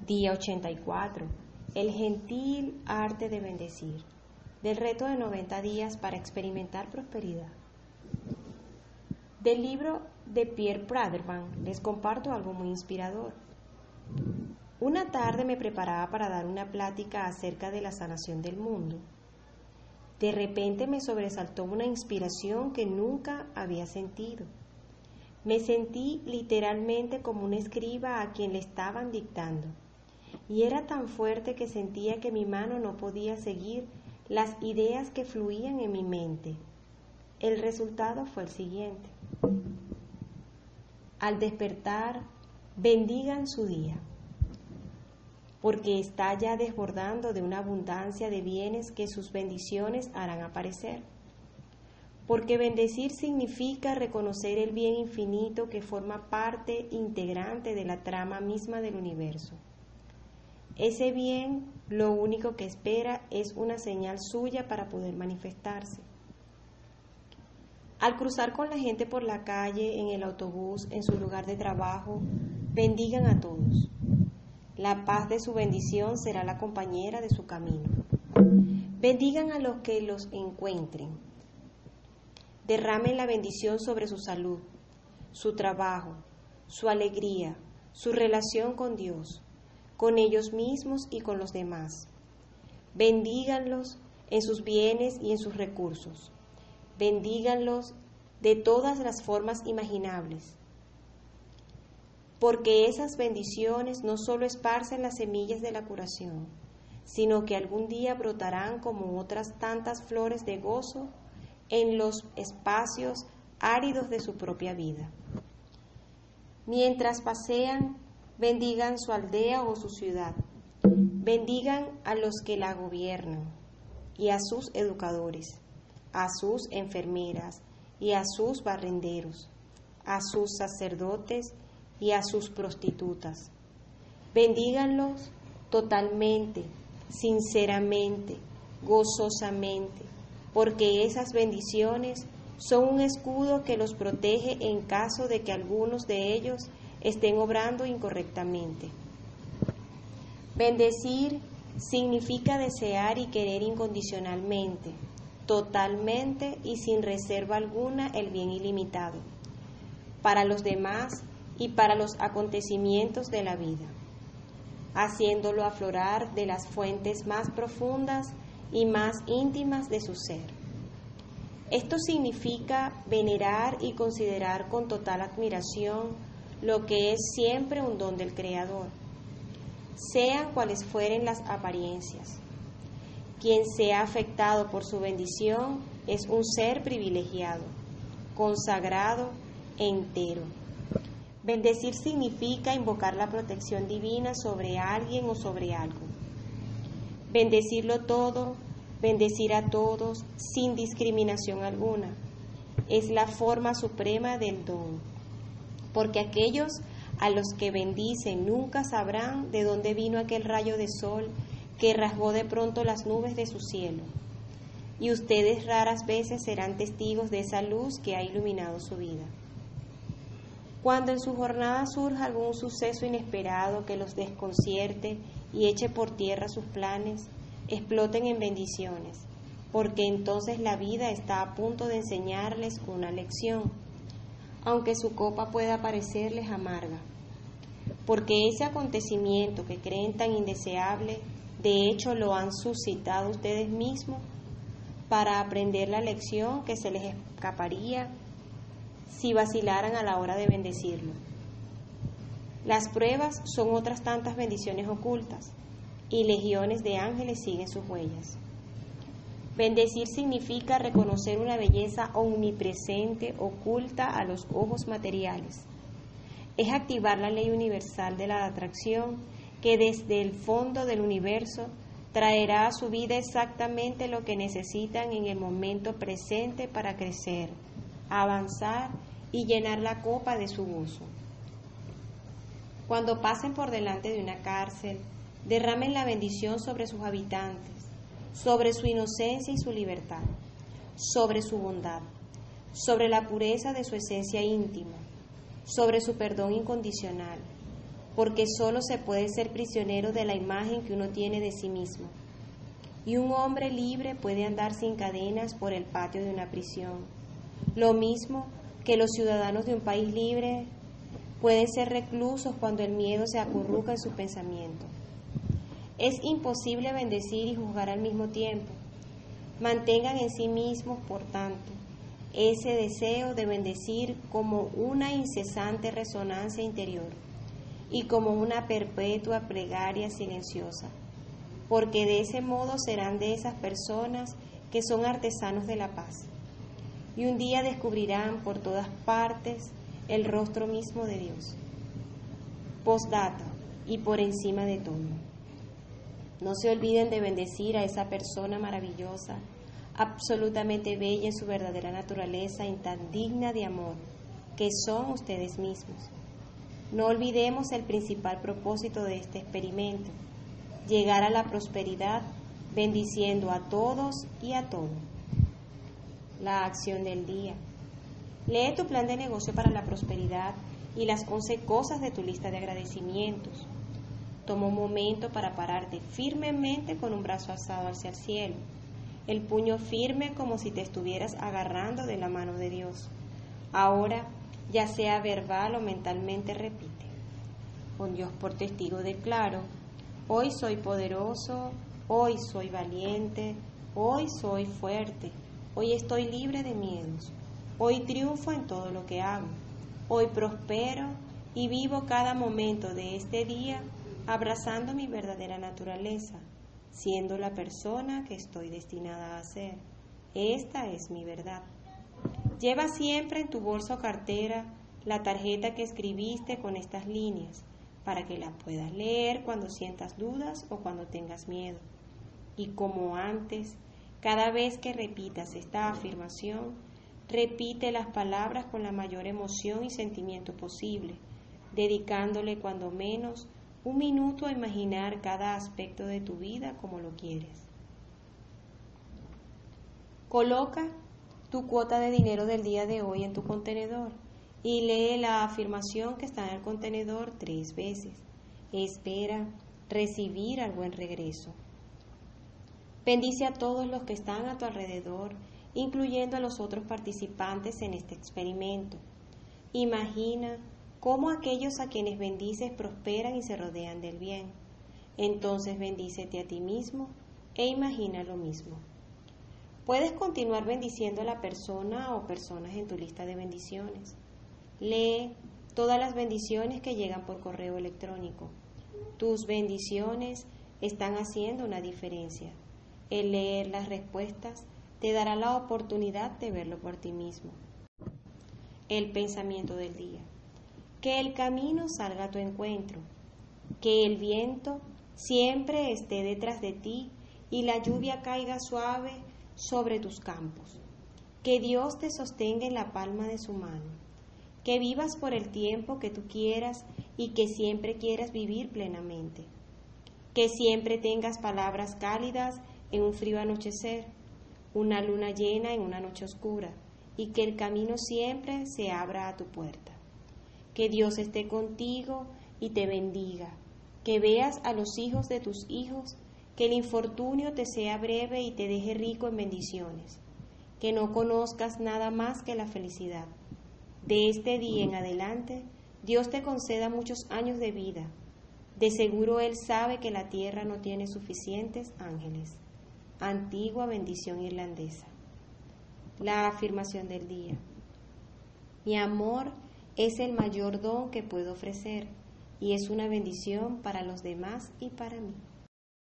Día 84. El gentil arte de bendecir. Del reto de 90 días para experimentar prosperidad. Del libro de Pierre Praderman les comparto algo muy inspirador. Una tarde me preparaba para dar una plática acerca de la sanación del mundo. De repente me sobresaltó una inspiración que nunca había sentido. Me sentí literalmente como un escriba a quien le estaban dictando. Y era tan fuerte que sentía que mi mano no podía seguir las ideas que fluían en mi mente. El resultado fue el siguiente. Al despertar, bendigan su día, porque está ya desbordando de una abundancia de bienes que sus bendiciones harán aparecer. Porque bendecir significa reconocer el bien infinito que forma parte integrante de la trama misma del universo. Ese bien, lo único que espera es una señal suya para poder manifestarse. Al cruzar con la gente por la calle, en el autobús, en su lugar de trabajo, bendigan a todos. La paz de su bendición será la compañera de su camino. Bendigan a los que los encuentren. Derramen la bendición sobre su salud, su trabajo, su alegría, su relación con Dios, con ellos mismos y con los demás. Bendíganlos en sus bienes y en sus recursos. Bendíganlos de todas las formas imaginables. Porque esas bendiciones no solo esparcen las semillas de la curación, sino que algún día brotarán como otras tantas flores de gozo en los espacios áridos de su propia vida. Mientras pasean, bendigan su aldea o su ciudad. Bendigan a los que la gobiernan y a sus educadores, a sus enfermeras y a sus barrenderos, a sus sacerdotes y a sus prostitutas. Bendíganlos totalmente, sinceramente, gozosamente, porque esas bendiciones son un escudo que los protege en caso de que algunos de ellos estén obrando incorrectamente. Bendecir significa desear y querer incondicionalmente, totalmente y sin reserva alguna el bien ilimitado, para los demás y para los acontecimientos de la vida, haciéndolo aflorar de las fuentes más profundas y más íntimas de su ser. Esto significa venerar y considerar con total admiración lo que es siempre un don del Creador, sean cuales fueren las apariencias. Quien sea afectado por su bendición es un ser privilegiado, consagrado e entero. Bendecir significa invocar la protección divina sobre alguien o sobre algo. Bendecirlo todo, bendecir a todos sin discriminación alguna, es la forma suprema del don, porque aquellos a los que bendicen nunca sabrán de dónde vino aquel rayo de sol que rasgó de pronto las nubes de su cielo, y ustedes raras veces serán testigos de esa luz que ha iluminado su vida. Cuando en su jornada surja algún suceso inesperado que los desconcierte y eche por tierra sus planes, exploten en bendiciones, porque entonces la vida está a punto de enseñarles una lección, aunque su copa pueda parecerles amarga, porque ese acontecimiento que creen tan indeseable, de hecho lo han suscitado ustedes mismos para aprender la lección que se les escaparía si vacilaran a la hora de bendecirlo. Las pruebas son otras tantas bendiciones ocultas, y legiones de ángeles siguen sus huellas. Bendecir significa reconocer una belleza omnipresente oculta a los ojos materiales. Es activar la ley universal de la atracción que desde el fondo del universo traerá a su vida exactamente lo que necesitan en el momento presente para crecer, avanzar y llenar la copa de su gozo. Cuando pasen por delante de una cárcel, derramen la bendición sobre sus habitantes, sobre su inocencia y su libertad, sobre su bondad, sobre la pureza de su esencia íntima, sobre su perdón incondicional, porque solo se puede ser prisionero de la imagen que uno tiene de sí mismo. Y un hombre libre puede andar sin cadenas por el patio de una prisión. Lo mismo que los ciudadanos de un país libre pueden ser reclusos cuando el miedo se acurruca en su pensamiento. Es imposible bendecir y juzgar al mismo tiempo. Mantengan en sí mismos, por tanto, ese deseo de bendecir como una incesante resonancia interior y como una perpetua plegaria silenciosa, porque de ese modo serán de esas personas que son artesanos de la paz. Y un día descubrirán por todas partes el rostro mismo de Dios. Postdata, y por encima de todo, no se olviden de bendecir a esa persona maravillosa, absolutamente bella en su verdadera naturaleza y tan digna de amor, que son ustedes mismos. No olvidemos el principal propósito de este experimento: llegar a la prosperidad bendiciendo a todos y a todo. La acción del día. Lee tu plan de negocio para la prosperidad y las 11 cosas de tu lista de agradecimientos. Toma un momento para pararte firmemente con un brazo alzado hacia el cielo, el puño firme como si te estuvieras agarrando de la mano de Dios. Ahora, ya sea verbal o mentalmente, repite: con Dios por testigo declaro: hoy soy poderoso, hoy soy valiente, hoy soy fuerte, hoy estoy libre de miedos, hoy triunfo en todo lo que hago, hoy prospero y vivo cada momento de este día abrazando mi verdadera naturaleza, siendo la persona que estoy destinada a ser. Esta es mi verdad. Lleva siempre en tu bolsa o cartera la tarjeta que escribiste con estas líneas, para que la puedas leer cuando sientas dudas o cuando tengas miedo. Y como antes, cada vez que repitas esta afirmación, repite las palabras con la mayor emoción y sentimiento posible, dedicándole cuando menos un minuto a imaginar cada aspecto de tu vida como lo quieres. Coloca tu cuota de dinero del día de hoy en tu contenedor y lee la afirmación que está en el contenedor 3 veces. Espera recibir algo en regreso. Bendice a todos los que están a tu alrededor, incluyendo a los otros participantes en este experimento. Imagina cómo aquellos a quienes bendices prosperan y se rodean del bien. Entonces bendícete a ti mismo e imagina lo mismo. Puedes continuar bendiciendo a la persona o personas en tu lista de bendiciones. Lee todas las bendiciones que llegan por correo electrónico. Tus bendiciones están haciendo una diferencia. El leer las respuestas te dará la oportunidad de verlo por ti mismo. El pensamiento del día. Que el camino salga a tu encuentro, que el viento siempre esté detrás de ti y la lluvia caiga suave sobre tus campos, que Dios te sostenga en la palma de su mano, que vivas por el tiempo que tú quieras y que siempre quieras vivir plenamente, que siempre tengas palabras cálidas en un frío anochecer, una luna llena en una noche oscura, y que el camino siempre se abra a tu puerta. Que Dios esté contigo y te bendiga, que veas a los hijos de tus hijos, que el infortunio te sea breve y te deje rico en bendiciones, que no conozcas nada más que la felicidad. De este día en adelante, Dios te conceda muchos años de vida. De seguro Él sabe que la tierra no tiene suficientes ángeles. Antigua bendición irlandesa. La afirmación del día. Mi amor es el mayor don que puedo ofrecer y es una bendición para los demás y para mí.